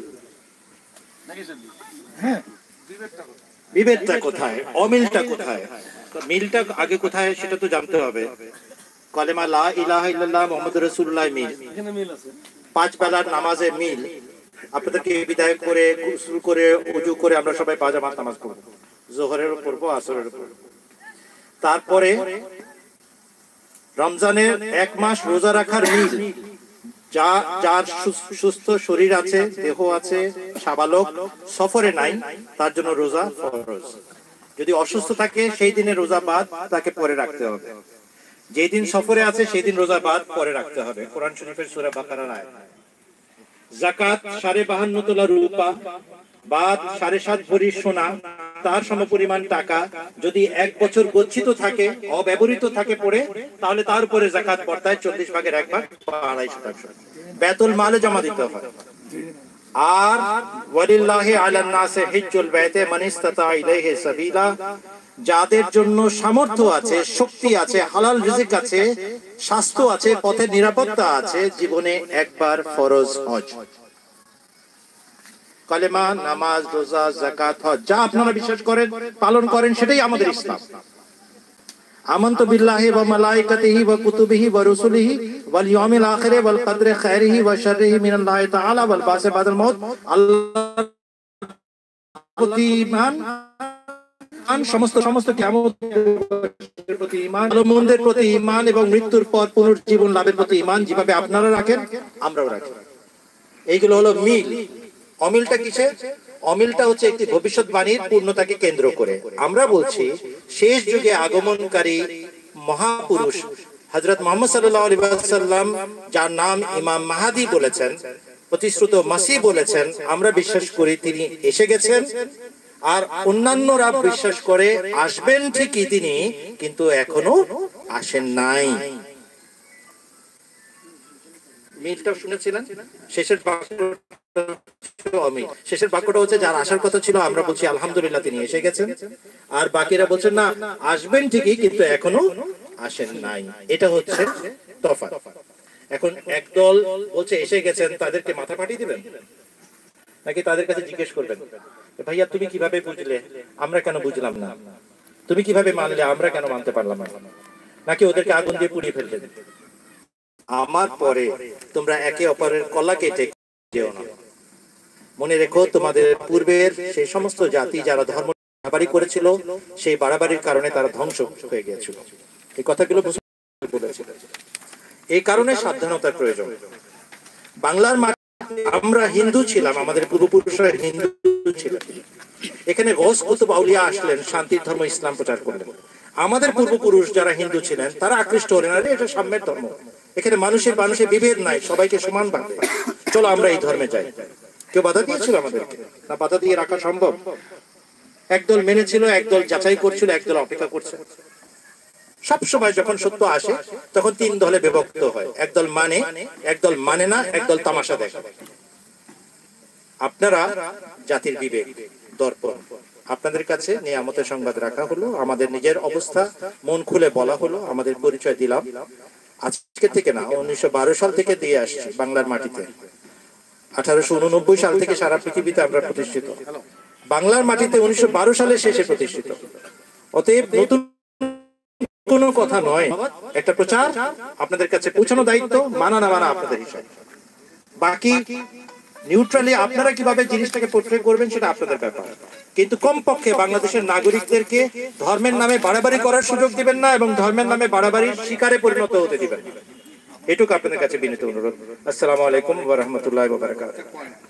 হ্যাঁ, বিভেদটা কোথায়, অমিলটা কোথায়? মিলটা আগে কোথায় সেটা তো জানতে হবে। কলেমা লা ইলাহা ইল্লাল্লাহ মুহাম্মাদুর রাসূলুল্লাহ মিল, পাঁচ বেলার নামাজে মিল। আপনাদেরকে বিদায় করে গোসল করে ওযু করে আমরা সবাই পাজামা নামাজ পড়ব, যোহরের পড়ব, আসরের পড়ব। তারপরে রমজানের 1 মাস রোজা রাখার মিল, যার সুস্থ শরীর আছে, দেহ আছে, সাবালক, সফরে নাই, তার জন্য রোজা ফরজ। যদি অসুস্থ থাকে সেই দিনে রোজা বাদ তাকে পরে রাখতে হবে। যেই দিন সফরে আছে সেই দিন রোজা বাদ পরে রাখতে হবে। কোরআন শরীফের সূরা বাকারার আয়াত। যাকাত 52.5 তোলা রূপা বাদ 7.5 ভরি সোনা, তার সমপরিমাণ টাকা যদি 1 বছর গচ্ছিত থাকে, অব্যবহৃত থাকে পড়ে, তাহলে তার উপরে যাকাত বর্তায় 40 ভাগের 1 ভাগ বা 2.5%। বাইতুল মালে জমা দিতে হয়। আর ওয়ালিল্লাহি আলান নাসি হিজ্জুল বাইতি মান ইসতাতা ইলাইহি সাবিলা, যাদের জন্য সামর্থ্য আছে, শক্তি আছে, হালাল রিজিক আছে, স্বাস্থ্য আছে, পথে নিরাপত্তা আছে, জীবনে একবার ফরজ হজ। কালেমা, নামাজ, রোজা, যাকাত, হজ যা আপনারা বিশ্বাস করেন, পালন করেন, সেটাই আমাদের ইসলাম। আমানতু বিল্লাহি ওয়া মালাইকাতিহি ওয়া কুতুবিহি ওয়া রুসুলিহি ওয়াল ইয়াউমিল আখির ওয়াল কদরি খাইরিহি ওয়া শাররিহি মিনাল্লাহি তাআলা ওয়াল বাসি বাদাল মাউত। আল্লাহর প্রতি ঈমান, সমস্ত কিয়ামতের প্রতি ঈমান, আলমদের প্রতি ঈমান এবং মৃত্যুর পর পুনর্জীবন লাভের প্রতি ঈমান, যেভাবে আপনারা রাখেন আমরাও রাখি। এইগুলো হলো মিল। অমিলটা কিসে? অমিলটা হচ্ছে একটি ভবিষ্যৎবাণীর পূর্ণতাকে কেন্দ্র করে। আমরা বলছি শেষ যুগে আগমনকারী মহাপুরুষ হযরত মুহাম্মদ সাল্লাল্লাহু আলাইহি ওয়াসাল্লাম, যার নাম ইমাম মাহদী বলেছেন, প্রতিশ্রুত মাসিহ বলেছেন, আমরা বিশ্বাস করি তিনি এসে গেছেন। আর অন্যান্যরা বিশ্বাস করে আসবেন ঠিকই তিনি, কিন্তু এখনো আসেন নাই। মিলটা শুনেছিলেন? শেষের বাক্যটা হচ্ছে যার আসার কথা ছিল আমরা বলছি আলহামদুলিল্লাহ তিনি এসে গেছেন, আর বাকিরা বলছেন না আসবেন ঠিকই কিন্তু এখনো আসেন নাই। এটা হচ্ছে তফাৎ। এখন একদল বলছে এসে গেছেন, তাদেরকে মাথা পাঠিয়ে দিবেন নাকি তাদের কাছে জিজ্ঞেস করবেন, ভাইয়া তুমি কিভাবে বুঝলে, আমরা কেন বুঝলাম না? তুমি কিভাবে মানলে, আমরা কেন মানতে পারলাম না? নাকি ওদেরকে আগুন দিয়ে পুড়িয়ে ফেলবেন? আমার পরে তোমরা একে অপরের কলা কেটে যেও না। মনে রেখো, তোমাদের পূর্বের সেই সমস্ত জাতি যারা ধর্ম বাড়াবাড়ি করেছিল, সেই বাড়াবাড়ির কারণে তারা ধ্বংস হয়ে গিয়েছিল। এই কথাগুলো বলেছিল। এই কারণে সাবধানতার প্রয়োজন। বাংলার মাটি, আমরা হিন্দু ছিলাম, আমাদের পূর্বপুরুষরা হিন্দু ছিলেন। এখানে গৌস কুতুব আউলিয়া আসলেন, শান্তির ধর্ম ইসলাম প্রচার করলেন। আমাদের পূর্বপুরুষ যারা হিন্দু ছিলেন তারা আকৃষ্ট হলেন, আরে এটা সাম্যের ধর্ম, এখানে মানুষের বিভেদ নাই, সবাইকে সমান ভাবে চলো আমরা এই ধর্মে যাই। কেউ বাধা দিয়েছিল আমাদেরকে? না, বাধা দিয়ে রাখা সম্ভব? একদল মেনেছিল, একদল যাচাই করছিল, একদল অপেক্ষা করছে। সব সময় যখন সত্য আসে তখন 3 দলে বিভক্ত হয়, একদল মানে, একদল মানে না, একদল তামাশা দেখে। আপনারা জাতির বিবেক, দর্পণ, আপনাদের কাছে নিয়ামতের সংবাদ রাখা হলো, আমাদের নিজের অবস্থা মন খুলে বলা হলো, আমাদের পরিচয় দিলাম। আজকে থেকে না, 1912 সাল থেকে দিয়ে আসছি বাংলার মাটিতে। 1889 সাল থেকে সারা পৃথিবীতে আমরা প্রতিষ্ঠিত। বাংলার মাটিতে 1912 সালের শেষে প্রতিষ্ঠিত। অতএব নতুন কোনো কথা নয়, একটা প্রচার, আপনাদের কাছে পৌঁছানো দায়িত্ব, মানা না মানা আপনাদের হিসাব। বাকি নিউট্রালি আপনারা কিভাবে জিনিসটাকে পোর্ট্রে করবেন সেটা আপনাদের ব্যাপার। কিন্তু কমপক্ষে বাংলাদেশের নাগরিকদেরকে ধর্মের নামে বাড়াবাড়ি করার সুযোগ দিবেন না এবং ধর্মের নামে বাড়াবাড়ির শিকারে পরিণত হতে দিবেন না। এটুকু আপনাদের কাছে বিনীত অনুরোধ। আসসালামু আলাইকুম ওয়া রাহমাতুল্লাহি ওয়া বারাকাতুহু।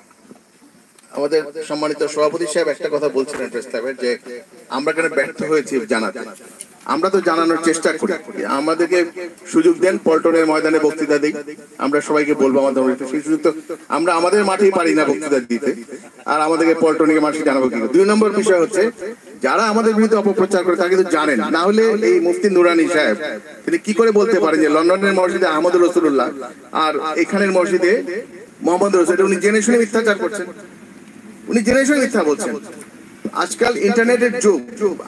আমাদের সম্মানিত সভাপতি সাহেব একটা কথা বলছিলেন প্রেস ক্লাবের, যে আমরা কেন ব্যর্থ হয়েছি জানাতে। আমরা তো জানানোর চেষ্টা করি, আমাদেরকে সুযোগ দেন, পল্টনের ময়দানে বক্তৃতা দিই, আমরা সবাইকে বলবো আমাদের সেই সুযোগ তো আমরা আমাদের মাঠেই পারি না বক্তৃতা দিতে, আর আমাদেরকে পল্টনে মানুষ জানাবো কি? 2 নম্বর বিষয় হচ্ছে যারা আমাদের বিরুদ্ধে অপপ্রচার করে তারা কিন্তু জানেন না, হলে এই মুফতি নুরানি সাহেব তিনি কি করে বলতে পারেন যে লন্ডনের মসজিদে আহমদ রসুল্লাহ আর এখানের মসজিদে মোহাম্মদ রসুল, উনি জেনে শুনে মিথ্যাচার করছেন, উনি জেনে শুনে মিথ্যা বলছেন। আজকাল ইন্টারনেটের যুগ,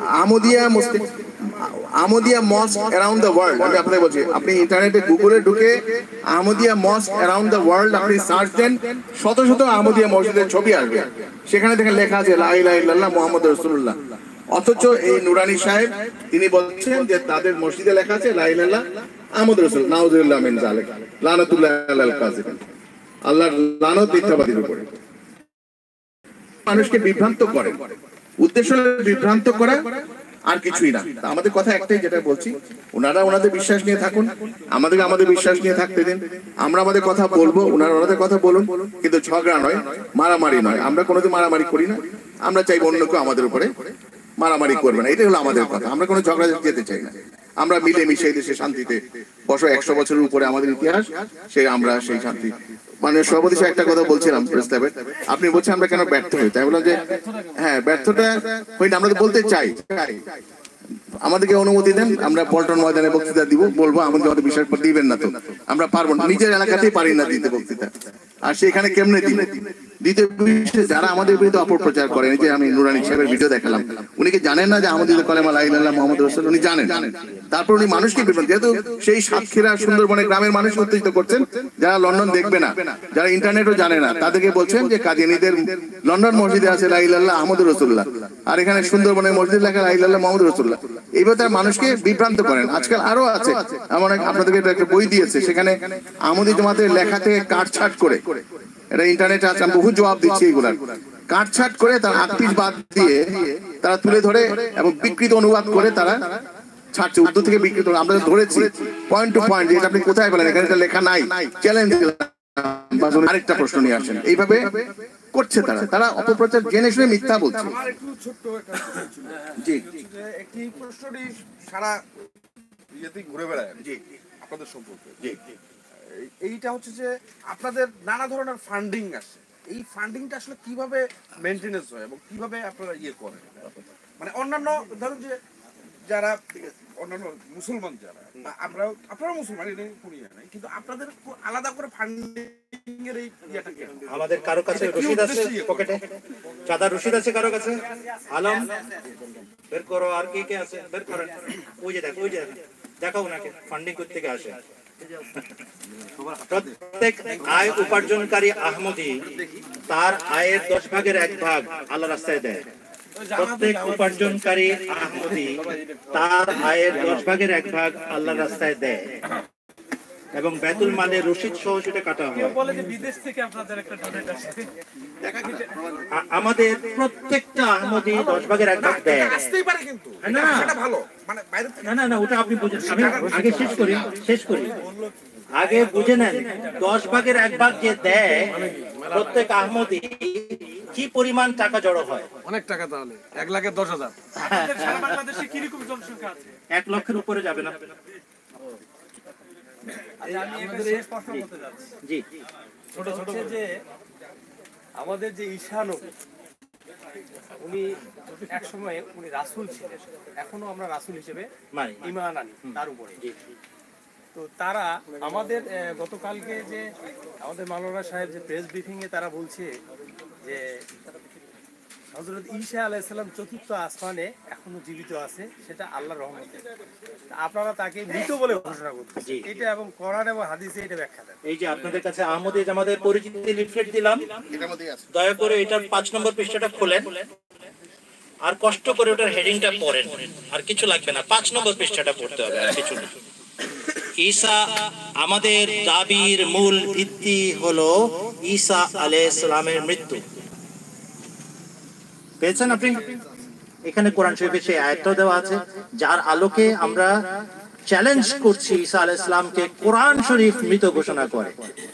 Ahmadiyya mosque around the world, আমি আপনাদের বলছি, আপনি ইন্টারনেটে গুগলে ঢুকে Ahmadiyya mosque around the world আপনি সার্চ দেন, শত শত আহমদিয়া মসজিদের ছবি আসবে, সেখানে দেখেন লেখা আছে লা ইলাহা ইল্লাল্লাহ মুহাম্মদ রাসূলুল্লাহ। অথচ এই নুরানি সাহেব তিনি বলছেন যে তাদের মসজিদে লেখা আছে লা ইলাহা ইল্লাল্লাহ মুহাম্মদ রাসূল, নাউযুবিল্লাহ মিন যালিক, লানাতুল্লাহ আলাল কাযিবিন, আল্লাহর লানত মিথ্যাবাদীর উপরে। মানুষকে বিভ্রান্ত করে, উদ্দেশ্য বিভ্রান্ত করা, আর কিছুই না। আমাদের কথা একটাই, যেটা বলছি, ওনারা ওনাদের বিশ্বাস নিয়ে থাকুন, আমাদেরকে আমাদের বিশ্বাস নিয়ে থাকতে দিন। আমরা আমাদের কথা বলবো, ওনারা ওনাদের কথা বলুন, কিন্তু ঝগড়া নয়, মারামারি নয়। আমরা কোনোদিন মারামারি করি না। আমরা চাইবো অন্য কেউ আমাদের উপরে মারামারি করবে না, এটাই হলো আমাদের কথা। আমরা কোনো ঝগড়া যেতে চাই না। আমরা মিলে মিশে এই দেশে শান্তিতে 100 বছরের উপরে আমাদের ইতিহাস, আমরা সেই শান্তি। মানে সভাপতি একটা কথা বলছিলাম প্রস্তাবের, আপনি বলছেন আমরা কেন ব্যর্থ হই, তাই বললাম যে হ্যাঁ ব্যর্থটা হয়নি, আমরা তো বলতে চাই, আমাদেরকে অনুমতি দেন, আমরা পল্টন ময়দানে বক্তৃতা দিব, বলবো আমাদের আমাদের বিষয়ের পর দিবেন না তো আমরা পারবো না, নিজের এলাকাতেই পারি না দিতে বক্তৃতা, আর সেখানে কেমনে দিন। দ্বিতীয় বিষয়ে যারা আমাদের বিরুদ্ধে অপপ্রচার করেন, যে আমি নুরানি সাহেবের ভিডিও দেখালাম, উনি কি জানেন না যে আমাদের কলেমা লা ইলাহা ইল্লাল্লাহ মুহাম্মাদুর রাসূলুল্লাহ, উনি জানেন। তারপর উনি মানুষকে বিভ্রান্ত, যেহেতু সেই সাতক্ষীরা সুন্দরবনের গ্রামের মানুষ উত্তেজিত করছেন, যারা লন্ডন দেখবে না, যারা ইন্টারনেটও জানে না, তাদেরকে বলছেন যে কাদিয়ানীদের লন্ডন মসজিদে আছে লা ইলাহা ইল্লাল্লাহ মুহাম্মাদুর রাসূলুল্লাহ, আর এখানে সুন্দরবনের মসজিদ লেখা লা ইলাহা ইল্লাল্লাহ মুহাম্মাদুর রাসূলুল্লাহ। এইভাবে তারা মানুষকে বিভ্রান্ত করেন। আজকাল আরো আছে, এমন আপনাদেরকে একটা বই দিয়েছে, সেখানে আহমদী জামাতের লেখা থেকে কাটছাট করে, এটা ইন্টারনেটে আছে, আমি বহু জবাব দিচ্ছি, এইগুলার কাটছাট করে তার আকপিস বাদ দিয়ে তারা তুলে ধরে এবং বিকৃত অনুবাদ করে তারা ছাড়ছে, উর্দু থেকে বিকৃত। আমরা ধরেছি পয়েন্ট টু পয়েন্ট, এটা আপনি কোথায় বলেন, এখানে লেখা নাই, চ্যালেঞ্জ। আরেকটা প্রশ্ন নিয়ে আসেন, এইভাবে করছে তারা, তারা অপপ্রচার জেনে শুনে মিথ্যা বলছে। আমার একটু ছোট্ট একটা জি, একটি প্রশ্নটি সারা ইয়েতে ঘুরে বেড়ায় জি আপনাদের সম্পর্কে। জি, এইটা হচ্ছে যে আপনাদের নানা ধরনের ফান্ডিং আসে, এই ফান্ডিংটা আসলে কিভাবে মেইনটেনেন্স হয় এবং কিভাবে আপনারা ইয়ে করেন? মানে অন্যান্য ধরুন যে যারা অন্যান্য মুসলমান যারা, আপনারা মুসলমান, এটা কোনো ইয়ে নাই, কিন্তু আপনাদের আলাদা করে ফান্ডিং এর এই ইয়েটা কি? আমাদের কারো কাছে রসিদ আছে পকেটে, চাঁদা রসিদ আছে কারো কাছে? আলম বের করো, আর কে কে আছে বের করেন। ওই যে দেখো, ওই যে দেখাও ওনাকে ফান্ডিং করতে থেকে আসে। প্রত্যেক আয় উপার্জনকারী আহমদী তার আয়ের 10/1 আল্লাহ রাস্তায় দেয়। প্রত্যেক উপার্জনকারী আহমদী তার আয়ের 10/1 আল্লাহ রাস্তায় দেয় এবং বেতুল মালে রশিদ সহ সেটা কাটা হয়। আমাদের প্রত্যেকটা আহমদী 10/1 দেয়। না না, ওটা আপনি বুঝেন, আমি আগে শেষ করি আগে বুঝে নেন। 10/1 যে দেয় প্রত্যেক আহমদী, কি পরিমাণ টাকা জড়ো হয়? অনেক টাকা। তাহলে 1,10,000। সারা বাংলাদেশে কি রকম জনসংখ্যা আছে? 1 লক্ষের উপরে যাবে না। জি, ছোট ছোট যে আমাদের যে ঈশা নবী, উনি এক সময় উনি রাসূল ছিলেন, এখনো আমরা রাসূল হিসেবে ঈমান আনি তার উপরে। তো তারা আমাদের গতকালকে যে আমাদের মাওলানা সাহেব যে প্রেস ব্রিফিং এ তারা বলছে যে হযরত ঈসা আলাইহিস সালাম ৪র্থ আসমানে এখনো জীবিত আছে, সেটা আল্লাহর রহমতে। আপনারা তাকে মৃত বলে ঘোষণা করছেন, এটা এবং কোরআন এবং হাদিসে এটা ব্যাখ্যা দেন। এই যে আপনাদের কাছে আহমদী জামাতের পরিচিতি লিফলেট দিলাম, এটার মধ্যেই আছে, দয়া করে এটার 5 নম্বর পৃষ্ঠাটা খোলেন আর কষ্ট করে ওটার হেডিংটা পড়েন। আর কিছু লাগবে না, 5 নম্বর পৃষ্ঠাটা পড়তে হবে, আর কিছু না। ঈসা, আমাদের দাবির মূল ভিত্তি হলো ঈসা আলাইহিস সালামের মৃত্যু। পেয়েছেন আপনি? এখানে কোরআন শরীফে সেই আয়াতটাও দেওয়া আছে, যার আলোকে আমরা চ্যালেঞ্জ করছি ঈসা আলাইহিস সালামকে কোরআন শরীফ মৃত ঘোষণা করে।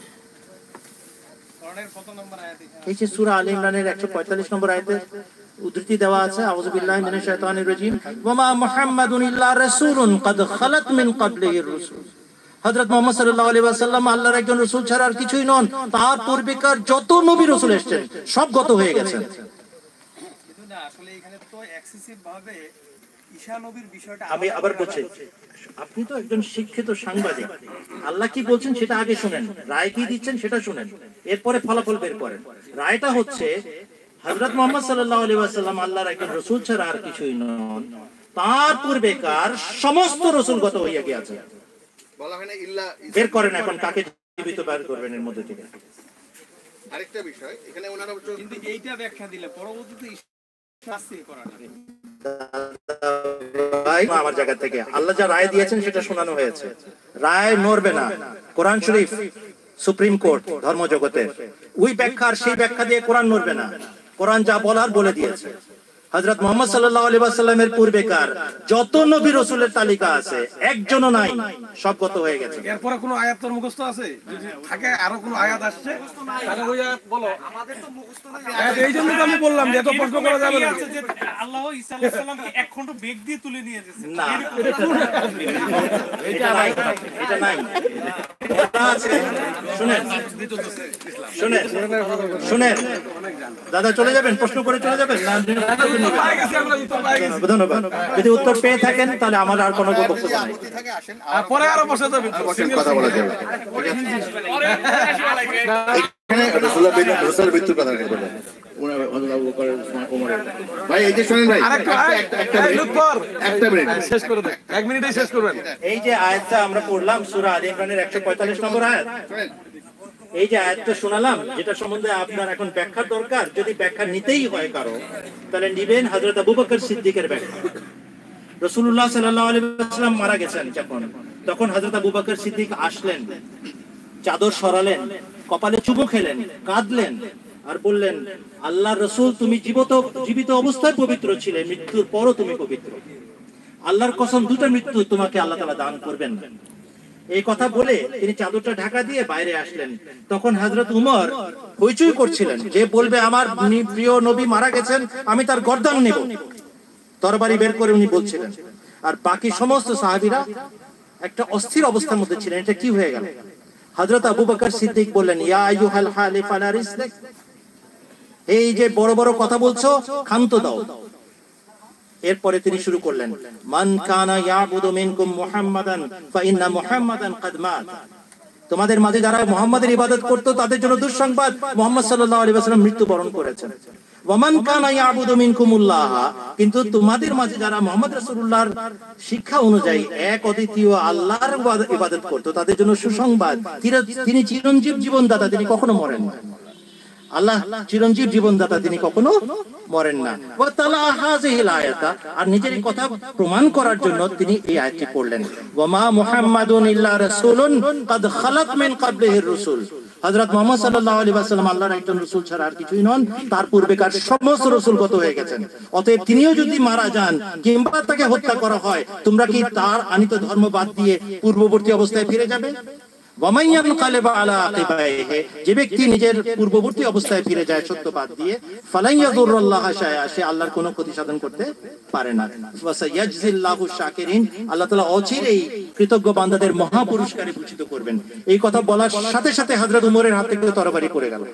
এই যে সূরা আলে ইমরানের 145 নম্বর আয়াতে উদ্ধৃতি দেওয়া আছে, আউযু বিল্লাহি মিনাশ শাইতানির রাজীম, ওয়া মা মুহাম্মাদুন ইল্লা রাসূলুন ক্বাদ খালাত মিন ক্বাবলিহির রাসূল। হযরত মুহাম্মদ সাল্লাল্লাহু আলাইহি ওয়াসাল্লাম আল্লাহর একজন রাসূল ছাড়া আর কিছুই নন। তার পূর্বেকার যত নবী রাসূল এসেছেন সব গত হয়ে গেছেন। আসলে এখানে তো এক্সেসিভ ভাবে ঈসা নবীর বিষয়টা আমি আবার বলছি, আপনি তো একজন শিক্ষিত সাংবাদিক, আল্লাহ কি বলছেন সেটা আগে শুনেন, রায় কি দিচ্ছেন সেটা শুনেন, এরপরে ফলাফল বের করেন। রায়টা হচ্ছে হযরত মুহাম্মদ সাল্লাল্লাহু আলাইহি ওয়াসাল্লাম আল্লাহর একজন রাসূল ছাড়া আর কিছুই নন। তার পূর্বেকার সমস্ত রাসূল গত হইয়া গিয়েছে। বলা হয় না ইল্লা। বের করেন এখন কাকে জীবিত বের করবেন এর মধ্যে থেকে। আরেকটা বিষয়, এখানে ওনারা কিন্তু এইটা ব্যাখ্যা দিলে পরবর্তীতে আমার জায়গা থেকে আল্লাহ যা রায় দিয়েছেন সেটা শোনানো হয়েছে, রায় নড়বে না। কোরআন শরীফ সুপ্রিম কোর্ট ধর্ম জগতের, ওই ব্যাখ্যা আর সেই ব্যাখ্যা দিয়ে কোরআন নড়বে না। কোরআন যা বলার বলে দিয়েছে। হযরত মুহাম্মদ সাল্লাল্লাহু আলাইহি ওয়াসাল্লামের পূর্বেকার যত নবী রাসূলের তালিকা আছে একজনও নাই, সব গত হয়ে গেছে। এরপরে কোনো আয়াত তোর মুখস্থ আছে? যদি থাকে আরো কোনো আয়াত আসছে তাহলে ওই আয়াত বলো। আমাদের তো মুখস্থ নাই, এই জন্য তো আমি বললাম যে এত প্রশ্ন করা যাবে না। আল্লাহ ঈসা আলাইহিস সালামকে এক খণ্ড বেগ দিয়ে তুলে নিয়ে গেছে না, এটা নাই, এটা নাই। এটা আছে, শুনেন শুনেন শুনেন দাদা, চলে যাবেন? প্রশ্ন করে চলে যাবেন না? ধন্যবাদ। যদি উত্তর পেয়ে থাকেন তাহলে আমার আর কোনো বক্তব্য নাই। পরে আরো বসে যাবেন, কথা বলা যাবে। এখানে রাসূলের মৃত্যুর কথা বলেন। ভাই এই যে শুনেন ভাই, একটা মিনিট শেষ করে দেন, 1 মিনিটেই শেষ করবেন। এই যে আয়াতটা আমরা পড়লাম সূরা আলে ইমরানের 145 নম্বর আয়াত, এই যে আয়াতটা শোনালাম, যেটা সম্বন্ধে আপনার এখন ব্যাখ্যার দরকার, যদি ব্যাখ্যা নিতেই হয় কারো, তাহলে নিবেন হযরত আবু বকর সিদ্দিকের ব্যাখ্যা। রাসূলুল্লাহ সাল্লাল্লাহু আলাইহি ওয়াসাল্লাম মারা গেছেন যখন, তখন হযরত আবু বকর সিদ্দিক আসলেন, চাদর সরালেন, কপালে চুমু খেলেন, কাঁদলেন আর বললেন, আল্লাহর রাসূল, তুমি জীবিত অবস্থায় পবিত্র ছিলে, মৃত্যুর পরও তুমি পবিত্র। আল্লাহর কসম, দুটো মৃত্যু তোমাকে আল্লাহ তাআলা দান করবেন না। এই কথা বলে তিনি চাদরটা ঢাকা দিয়ে বাইরে আসলেন। তখন হযরত উমর হইচই করছিলেন, যে বলবে আমার প্রিয় নবী মারা গেছেন, আমি তার গর্দান নেব, তরবারি বের করে উনি বলছিলেন। আর বাকি সমস্ত সাহাবীরা একটা অস্থির অবস্থার মধ্যে ছিলেন, এটা কি হয়ে গেল? হযরত আবু বকর সিদ্দিক বললেন, ইয়া আইয়ুহাল হালিফ আলা রিসলিক, এই যে বড় বড় কথা বলছো, ক্ষান্ত দাও। এরপরে তিনি শুরু করলেন, মান কানা ইয়াবুদু মিনকুম মুহাম্মাদান ফা ইন্না মুহাম্মাদান কাদ মাত, তোমাদের মাঝে যারা মুহাম্মাদের ইবাদত করত তাদের জন্য দুঃসংবাদ, মুহাম্মদ সাল্লাল্লাহু আলাইহি ওয়াসাল্লাম মৃত্যুবরণ করেছেন। ওয়া মান কানা ইয়াবুদু মিনকুমুল্লাহ, কিন্তু তোমাদের মাঝে যারা মুহাম্মদ রাসূলুল্লাহর শিক্ষা অনুযায়ী এক অদ্বিতীয় আল্লাহর ইবাদত করত তাদের জন্য সুসংবাদ, তিনি চিরঞ্জীব জীবনদাতা, তিনি কখনো মরেন না। আল্লাহ চিরঞ্জীব জীবনদাতা, তিনি কখনো মরেন না। ওয়া তালা হাযিহিল আয়াতা, আর নিজের কথা প্রমাণ করার জন্য তিনি এই আয়াতটি পড়লেন, ওয়া মা মুহাম্মাদুন ইল্লা রাসূলুন কাদ খালাত মিন ক্বাবলিহির রাসূল, হযরত মুহাম্মদ সাল্লাল্লাহু আলাইহি ওয়াসাল্লাম আল্লাহর একজন রাসূল ছাড়া আর কিছুই নন, তার পূর্বেকার সমস্ত রাসূল গত হয়ে গেছেন। অতএব তিনিও যদি মারা যান কিংবা তাকে হত্যা করা হয়, তোমরা কি তার আনিত ধর্ম বাদ দিয়ে পূর্ববর্তী অবস্থায় ফিরে যাবে? যে ব্যক্তি নিজের পূর্ববর্তী অবস্থায় ফিরে যায় সত্য বাদ দিয়ে, সে আল্লাহর কোনো ক্ষতি সাধন করতে পারে না। আল্লাহ তাআলা অচিরেই কৃতজ্ঞ বান্দাদের মহা পুরস্কারে ভূষিত করবেন। এই কথা বলার সাথে সাথে হযরত উমরের হাত থেকে তরবারি পড়ে গেল।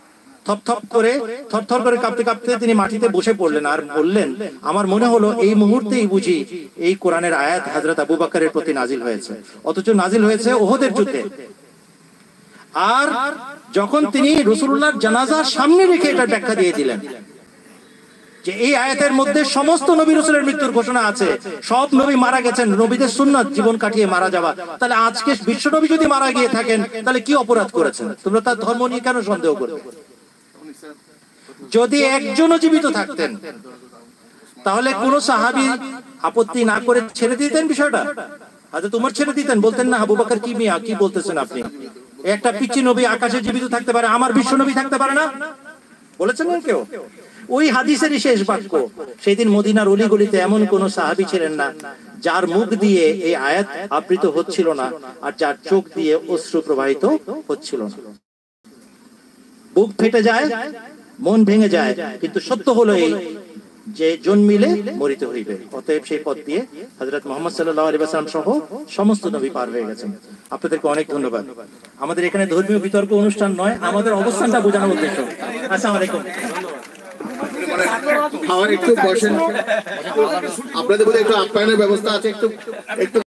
থরথর করে কাঁপতে কাঁপতে তিনি মাটিতে বসে পড়লেন আর বললেন, আমার মনে হলো এই মুহূর্তেই বুঝি এই কোরআনের আয়াত হযরত আবু বকরের প্রতি নাজিল হয়েছে, অথচ নাজিল হয়েছে উহুদের যুদ্ধে। আর যখন তিনি রাসূলুল্লাহর জানাজার সামনে রেখে এটা ব্যাখ্যা দিয়ে দিলেন যে এই আয়াতের মধ্যে সমস্ত নবী রাসূলের মৃত্যুর ঘোষণা আছে, সব নবী মারা গেছেন, নবীদের সুন্নাত জীবন কাটিয়ে মারা যাওয়া, তাহলে আজকে বিশ্ব নবী যদি মারা গিয়ে থাকেন তাহলে কি অপরাধ করেছেন? তোমরা তার ধর্ম নিয়ে কেন সন্দেহ করবে? যদি একজনও জীবিত থাকতেন তাহলে কোন সাহাবী আপত্তি না করে ছেড়ে দিতেন বিষয়টা? হযরত উমর ছেড়ে দিতেন, বলতেন না আবু বকর কি মিয়া কি বলতেছেন আপনি, একটা পিচ্চি নবী আকাশে জীবিত থাকতে পারে, আমার বিশ্ব নবী থাকতে পারে না? বলেছেন না কেউ? ওই হাদিসেরই শেষ বাক্য, সেদিন মদিনার অলিগলিতে এমন কোন সাহাবী ছিলেন না যার মুখ দিয়ে এই আয়াত আবৃত হচ্ছিল না আর যার চোখ দিয়ে অশ্রু প্রবাহিত হচ্ছিল না। বুক ফেটে যায়, মন ভেঙে যায়, কিন্তু সত্য হলো এই যে জন্মিলে মরিতে হইবে। অতএব সেই পথ দিয়ে হযরত মুহাম্মদ সাল্লাল্লাহু আলাইহি ওয়াসাল্লাম সহ সমস্ত নবী পার হয়ে গেছেন। আপনাদেরকে অনেক ধন্যবাদ। আমাদের এখানে ধর্মীয় বিতর্ক অনুষ্ঠান নয়, আমাদের অবস্থানটা বোঝানোর উদ্দেশ্য। আসসালামু আলাইকুম। একটু বসেন, আপনাদের বোধহয় একটু আপ্যায়নের ব্যবস্থা আছে, একটু